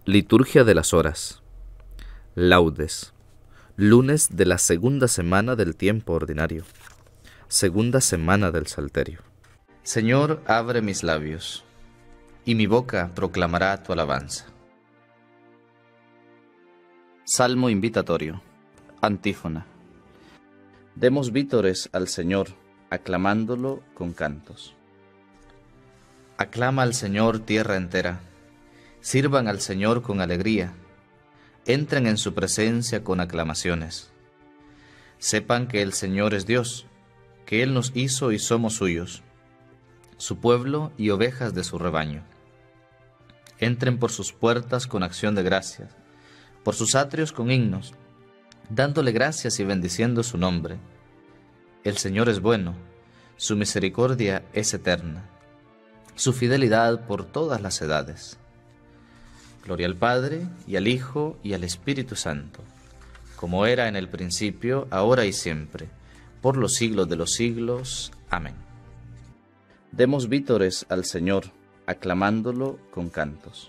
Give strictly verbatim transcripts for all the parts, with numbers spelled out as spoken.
Liturgia de las Horas. Laudes. Lunes de la segunda semana del tiempo ordinario. Segunda semana del Salterio. Señor, abre mis labios, y mi boca proclamará tu alabanza. Salmo invitatorio. Antífona. Demos vítores al Señor, aclamándolo con cantos. Aclama al Señor tierra entera. Sirvan al Señor con alegría, entren en su presencia con aclamaciones. Sepan que el Señor es Dios, que Él nos hizo y somos suyos, su pueblo y ovejas de su rebaño. Entren por sus puertas con acción de gracias, por sus atrios con himnos, dándole gracias y bendiciendo su nombre. El Señor es bueno, su misericordia es eterna, su fidelidad por todas las edades. Gloria al Padre, y al Hijo, y al Espíritu Santo, como era en el principio, ahora y siempre, por los siglos de los siglos. Amén. Demos vítores al Señor, aclamándolo con cantos.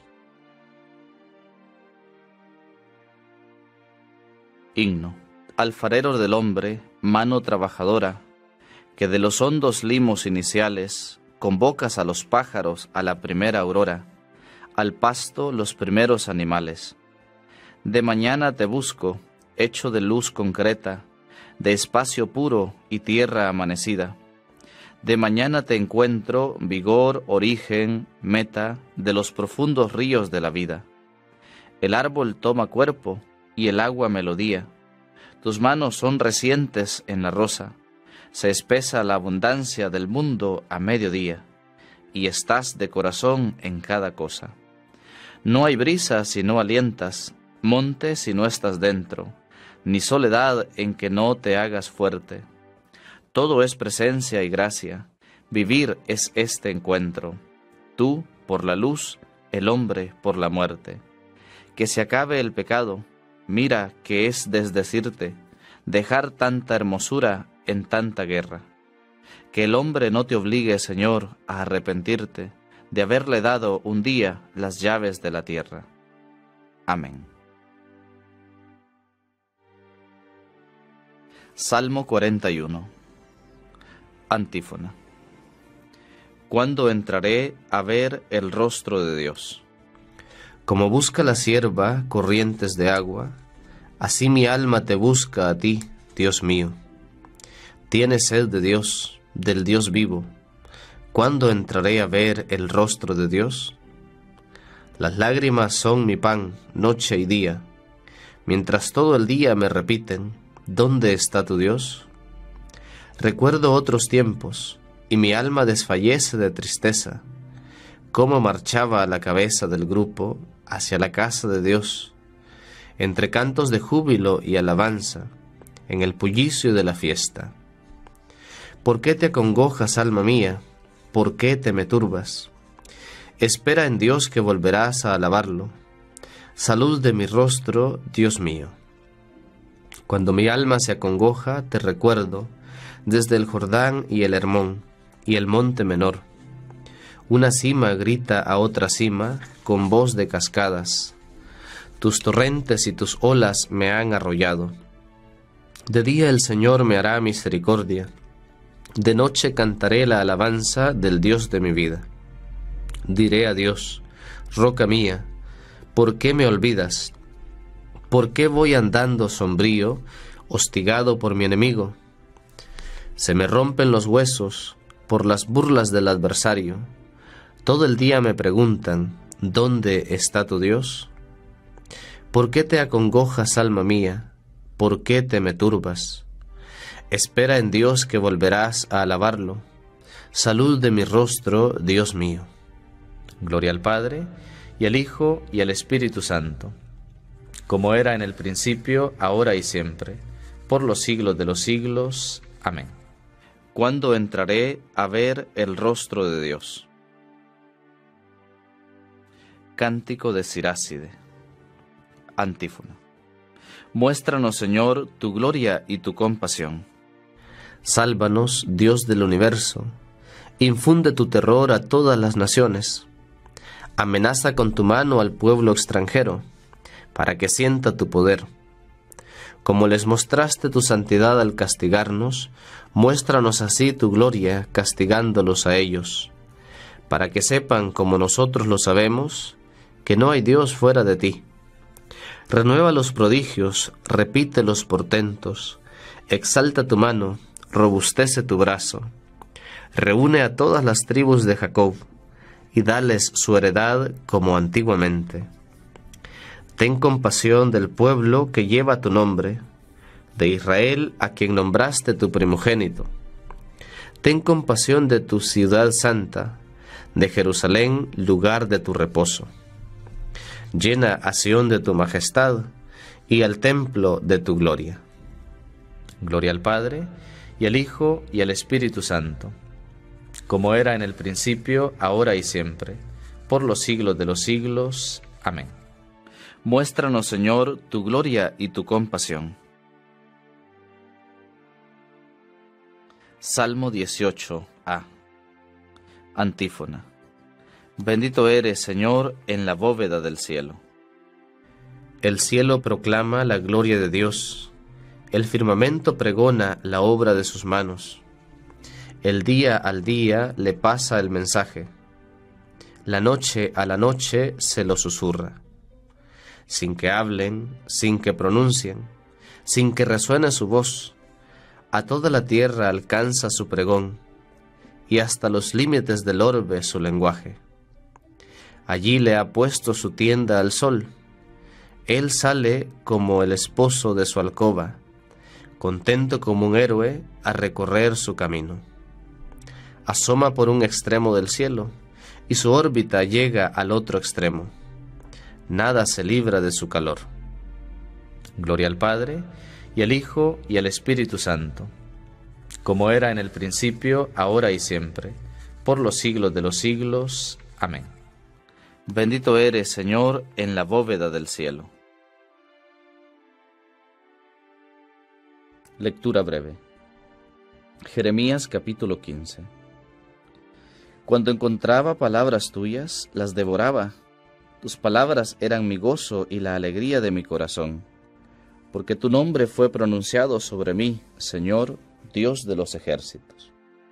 Himno. Alfarero del hombre, mano trabajadora, que de los hondos limos iniciales convocas a los pájaros a la primera aurora, al pasto los primeros animales. De mañana te busco, hecho de luz concreta, de espacio puro y tierra amanecida. De mañana te encuentro, vigor, origen, meta, de los profundos ríos de la vida. El árbol toma cuerpo y el agua melodía. Tus manos son recientes en la rosa. Se espesa la abundancia del mundo a mediodía, y estás de corazón en cada cosa. No hay brisa si no alientas, monte si no estás dentro, ni soledad en que no te hagas fuerte. Todo es presencia y gracia, vivir es este encuentro. Tú por la luz, el hombre por la muerte. Que se acabe el pecado, mira que es desdecirte, dejar tanta hermosura en tanta guerra. Que el hombre no te obligue, Señor, a arrepentirte de haberle dado un día las llaves de la tierra. Amén. Salmo cuarenta y uno. Antífona. ¿Cuándo entraré a ver el rostro de Dios? Como busca la sierva corrientes de agua, así mi alma te busca a ti, Dios mío. Tiene sed de Dios, del Dios vivo. ¿Cuándo entraré a ver el rostro de Dios? Las lágrimas son mi pan, noche y día, mientras todo el día me repiten, ¿dónde está tu Dios? Recuerdo otros tiempos, y mi alma desfallece de tristeza, cómo marchaba a la cabeza del grupo hacia la casa de Dios, entre cantos de júbilo y alabanza, en el bullicio de la fiesta. ¿Por qué te acongojas, alma mía? ¿Por qué te me turbas? Espera en Dios que volverás a alabarlo. Salud de mi rostro, Dios mío. Cuando mi alma se acongoja, te recuerdo, desde el Jordán y el Hermón, y el monte menor. Una cima grita a otra cima, con voz de cascadas. Tus torrentes y tus olas me han arrollado. De día el Señor me hará misericordia. De noche cantaré la alabanza del Dios de mi vida. Diré a Dios, roca mía, ¿por qué me olvidas? ¿Por qué voy andando sombrío, hostigado por mi enemigo? Se me rompen los huesos por las burlas del adversario. Todo el día me preguntan, ¿dónde está tu Dios? ¿Por qué te acongojas, alma mía? ¿Por qué te me turbas? Espera en Dios que volverás a alabarlo. Salud de mi rostro, Dios mío. Gloria al Padre, y al Hijo, y al Espíritu Santo, como era en el principio, ahora y siempre, por los siglos de los siglos. Amén. ¿Cuándo entraré a ver el rostro de Dios? Cántico de Siráside. Antífona. Muéstranos, Señor, tu gloria y tu compasión. Sálvanos, Dios del universo. Infunde tu terror a todas las naciones. Amenaza con tu mano al pueblo extranjero, para que sienta tu poder. Como les mostraste tu santidad al castigarnos, muéstranos así tu gloria castigándolos a ellos, para que sepan, como nosotros lo sabemos, que no hay Dios fuera de ti. Renueva los prodigios, repite los portentos, exalta tu mano, robustece tu brazo. Reúne a todas las tribus de Jacob, y dales su heredad como antiguamente. Ten compasión del pueblo que lleva tu nombre, de Israel a quien nombraste tu primogénito. Ten compasión de tu ciudad santa, de Jerusalén, lugar de tu reposo. Llena a Sión de tu majestad y al templo de tu gloria. Gloria al Padre, y al Hijo, y al Espíritu Santo, como era en el principio, ahora y siempre, por los siglos de los siglos. Amén. Muéstranos, Señor, tu gloria y tu compasión. Salmo dieciocho A. Antífona. Bendito eres, Señor, en la bóveda del cielo. El cielo proclama la gloria de Dios, el firmamento pregona la obra de sus manos. El día al día le pasa el mensaje, la noche a la noche se lo susurra. Sin que hablen, sin que pronuncien, sin que resuene su voz, a toda la tierra alcanza su pregón, y hasta los límites del orbe su lenguaje. Allí le ha puesto su tienda al sol, él sale como el esposo de su alcoba, contento como un héroe a recorrer su camino. Asoma por un extremo del cielo, y su órbita llega al otro extremo. Nada se libra de su calor. Gloria al Padre, y al Hijo, y al Espíritu Santo, como era en el principio, ahora y siempre, por los siglos de los siglos. Amén. Bendito eres, Señor, en la bóveda del cielo. Lectura breve. Jeremías capítulo quince. Cuando encontraba palabras tuyas, las devoraba. Tus palabras eran mi gozo y la alegría de mi corazón, porque tu nombre fue pronunciado sobre mí, Señor, Dios de los ejércitos.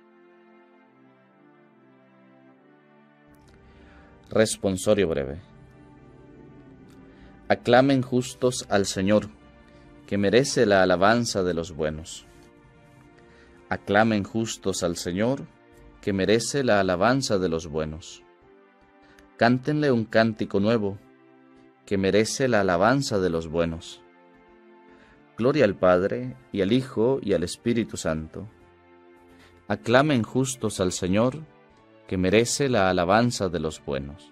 Responsorio breve. Aclamen justos al Señor, que merece la alabanza de los buenos. Aclamen justos al Señor, que merece la alabanza de los buenos. Cántenle un cántico nuevo, que merece la alabanza de los buenos. Gloria al Padre, y al Hijo, y al Espíritu Santo. Aclamen justos al Señor, que merece la alabanza de los buenos.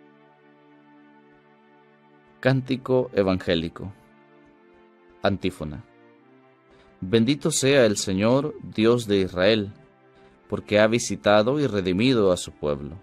Cántico evangélico. Antífona. Bendito sea el Señor, Dios de Israel, porque ha visitado y redimido a su pueblo.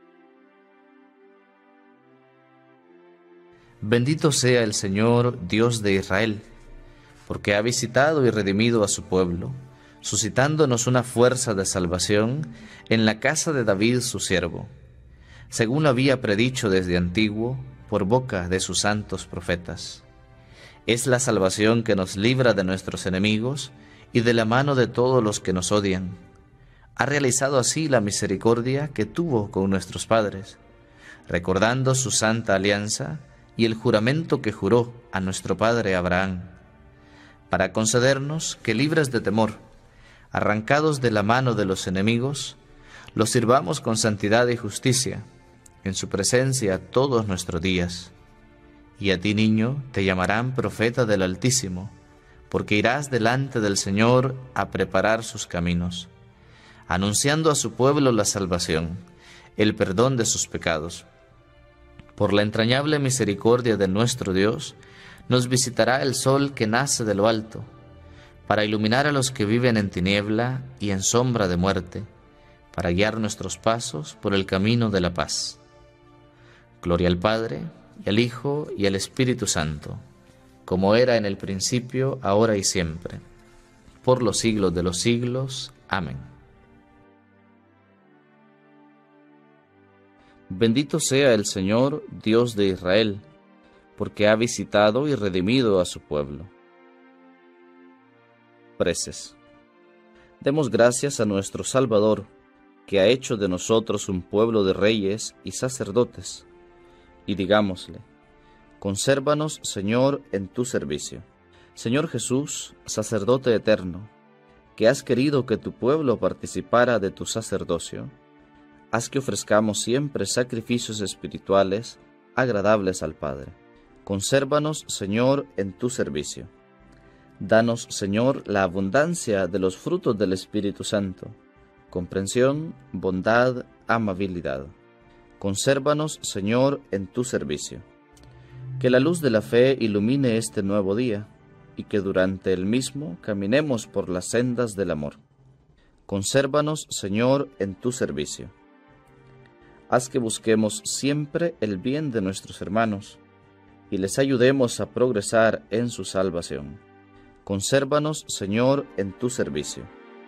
Bendito sea el Señor, Dios de Israel, porque ha visitado y redimido a su pueblo, suscitándonos una fuerza de salvación en la casa de David su siervo, según lo había predicho desde antiguo por boca de sus santos profetas. Es la salvación que nos libra de nuestros enemigos y de la mano de todos los que nos odian. Ha realizado así la misericordia que tuvo con nuestros padres, recordando su santa alianza y el juramento que juró a nuestro padre Abraham, para concedernos que, libres de temor, arrancados de la mano de los enemigos, los sirvamos con santidad y justicia, en su presencia todos nuestros días. Y a ti, niño, te llamarán profeta del Altísimo, porque irás delante del Señor a preparar sus caminos, anunciando a su pueblo la salvación, el perdón de sus pecados. Por la entrañable misericordia de nuestro Dios, nos visitará el sol que nace de lo alto, para iluminar a los que viven en tiniebla y en sombra de muerte, para guiar nuestros pasos por el camino de la paz. Gloria al Padre, y al Hijo, y al Espíritu Santo, como era en el principio, ahora y siempre, por los siglos de los siglos. Amén. Bendito sea el Señor, Dios de Israel, porque ha visitado y redimido a su pueblo. Preces. Demos gracias a nuestro Salvador, que ha hecho de nosotros un pueblo de reyes y sacerdotes, y digámosle: consérvanos, Señor, en tu servicio. Señor Jesús, sacerdote eterno, que has querido que tu pueblo participara de tu sacerdocio, haz que ofrezcamos siempre sacrificios espirituales agradables al Padre. Consérvanos, Señor, en tu servicio. Danos, Señor, la abundancia de los frutos del Espíritu Santo, comprensión, bondad, amabilidad. Consérvanos, Señor, en tu servicio. Que la luz de la fe ilumine este nuevo día, y que durante el mismo caminemos por las sendas del amor. Consérvanos, Señor, en tu servicio. Haz que busquemos siempre el bien de nuestros hermanos, y les ayudemos a progresar en su salvación. Consérvanos, Señor, en tu servicio.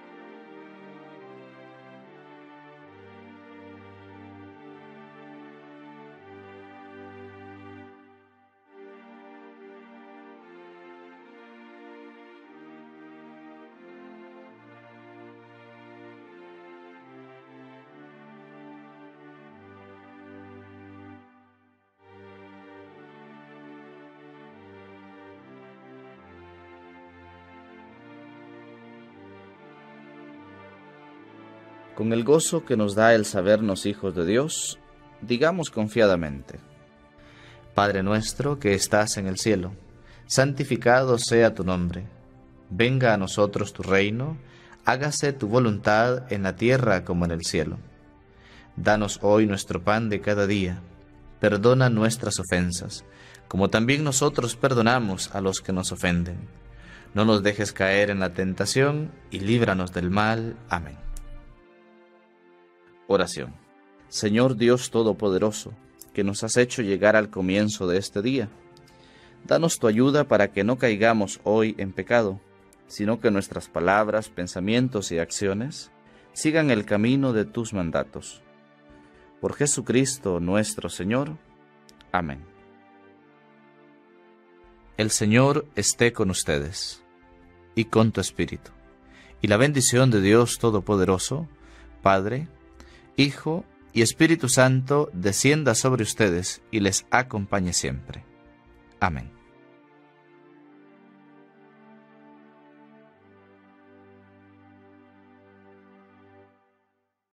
Con el gozo que nos da el sabernos hijos de Dios, digamos confiadamente: Padre nuestro que estás en el cielo, santificado sea tu nombre. Venga a nosotros tu reino, hágase tu voluntad en la tierra como en el cielo. Danos hoy nuestro pan de cada día. Perdona nuestras ofensas, como también nosotros perdonamos a los que nos ofenden. No nos dejes caer en la tentación y líbranos del mal. Amén. Oración. Señor Dios Todopoderoso, que nos has hecho llegar al comienzo de este día, danos tu ayuda para que no caigamos hoy en pecado, sino que nuestras palabras, pensamientos y acciones sigan el camino de tus mandatos. Por Jesucristo nuestro Señor. Amén. El Señor esté con ustedes, y con tu espíritu, y la bendición de Dios Todopoderoso, Padre, Hijo y Espíritu Santo, descienda sobre ustedes y les acompañe siempre. Amén.